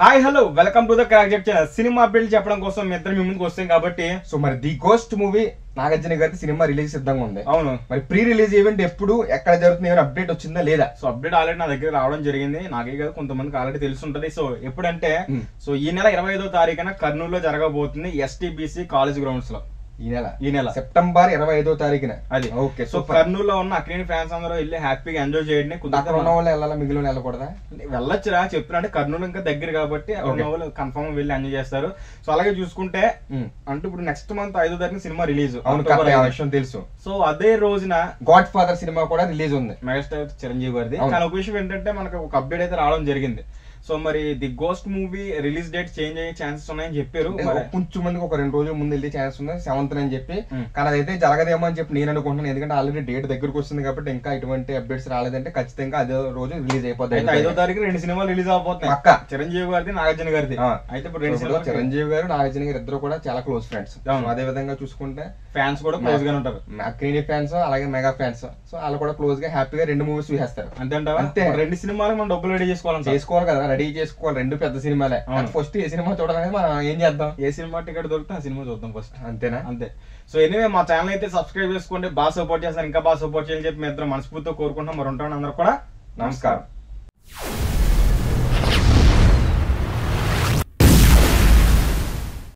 Hi hello welcome to the crack channel. సినిమా update చెప్పడం కోసం మీ ఇద్దరు మీ ముందుకు వస్తాం కాబట్టి సో మరి ది గోస్ట్ మూవీ నాగార్జున గారి సినిమా రిలీజ్ సిద్ధంగా ఉంది. అవును, మరి ప్రీ రిలీజ్ ఈవెంట్ ఎప్పుడు ఎక్కడ జరుగుతుంది, ఏమైనా అప్డేట్ వచ్చిందా లేదా? సో అప్డేట్ ఆల్రెడీ నా దగ్గర రావడం జరిగింది. నాకే కాదు కొంతమందికి ఆల్రెడీ తెలుసుంటది. సో ఎప్పుడంటే సో ఈ నెల 25వ తారీఖున కర్నూలులో జరగబోతుంది ఎస్టీబీసీ కాలేజ్ గ్రౌండ్స్ లో. ఈ నెల సెప్టెంబర్ 25వ తారీఖున అది. ఓకే. సో కర్నూలులో ఉన్న అక్కినేని ఫ్యాన్స్ అందరూ వెళ్ళి హ్యాపీగా ఎంజాయ్ చేయండి. అక్కడ ఉన్న వాళ్ళు వెళ్ళాలా, మిగిలిన వెళ్ళకూడదా? వెళ్ళొచ్చురా చెప్తున్నా, అంటే కర్నూలు ఇంకా దగ్గర కాబట్టి అక్కడ ఉన్న వాళ్ళు కన్ఫర్మ్ వెళ్ళి ఎంజాయ్ చేస్తారు. సో అలాగే చూసుకుంటే అంటే ఇప్పుడు నెక్స్ట్ మంత్ 5వ తారీఖున సినిమా రిలీజ్. అవును, విషయం తెలుసు. సో అదే రోజున గాడ్ ఫాదర్ సినిమా కూడా రిలీజ్ ఉంది, మెగాస్టార్ చిరంజీవి గారిది. కానీ ఒక విషయం ఏంటంటే మనకు ఒక అప్డేట్ అయితే రావడం జరిగింది. సో మరి the ghost movie release date change అయ్యే ఛాన్సెస్ ఉన్నాయని చెప్పారు. కొంచెం మందికి ఒక 2 రోజుల ముందు వెళ్ళే ఛాన్స్ ఉంది, 7th అని చెప్పి. కానీ అదైతే జరగదేమో అని చెప్పి నేను అనుకుంటున్నాను. ఎందుకంటే ఆల్రెడీ డేట్ దగ్గరకు వస్తుంది కాబట్టి ఇంకా ఇటువంటి అప్డేట్స్ రాలేదంటే ఖచ్చితంగా అదే రోజు రిలీజ్ అయిపోతాయి. 5వ తారీఖు 2 సినిమాలు రిలీజ్ అవబోతున్నాయి, పక్క చిరంజీవి గారిది, నాగార్జున గారిది. అయితే ఇప్పుడు 2 సినిమాలు. చిరంజీవి గారు, నాగార్జున గారు ఇద్దరు కూడా చాలా క్లోజ్ ఫ్రెండ్స్. అదే విధంగా చూసుకుంటే ఫ్యాన్స్ కూడా క్లోజ్ గానే ఉంటారు. అక్కినేని ఫ్యాన్స్ అలాగే మెగా ఫ్యాన్స్. సో వాళ్ళు కూడా క్లోజ్ గా హ్యాపీగా 2 మూవీస్ చూసేస్తారు. అంతే 2 సినిమాలు మనం డబ్బులు రెడీ చేసుకోవాలి కదా, రెడీ చేసుకోవాలి. 2 పెద్ద సినిమాలే. ఫస్ట్ ఏ సినిమా చూడాలని మనం ఏం చేద్దాం, ఏ సినిమా టికెట్ దొరికితే ఆ సినిమా చూద్దాం ఫస్ట్. అంతేనా? అంతే. సో ఎనివే మా ఛానల్ అయితే సబ్స్క్రైబ్ చేసుకోండి, బాగా సపోర్ట్ చేస్తారు, ఇంకా బాగా సపోర్ట్ చేయాలని చెప్పి మీ ఇద్దరు మనస్ఫూర్తితో కోరుకుంటున్నాం. మరి ఉంటాం అందరూ కూడా. నమస్కారం.